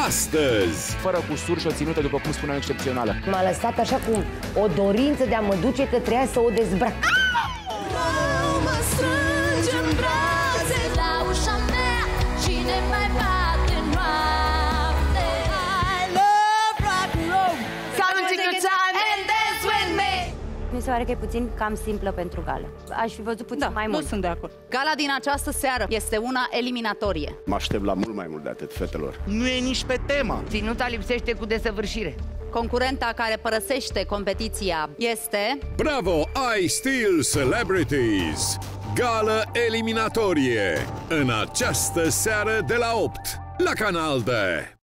astăzi. Fără cusur și o ținută, după cum spuneam, excepțională. M-a lăsat așa cu o dorință de a mă duce către ea să o dezbrac. Mă strângi în brațe la ușa mea și ne mai bate noapte. I love rock and roll. Come and take your time and dance with me. Mi se pare că e puțin cam simplă pentru gală. Aș fi văzut puțin mai mult. Nu sunt de acord. Gala din această seară este una eliminatorie. Mă aștept la mult mai mult de atât, fetelor. Nu e nici pe temă. Ținuta lipsește cu desăvârșire. Concurenta care părăsește competiția este... Bravo, I Still Celebrities! Gală eliminatorie în această seară de la 8 la Canal D.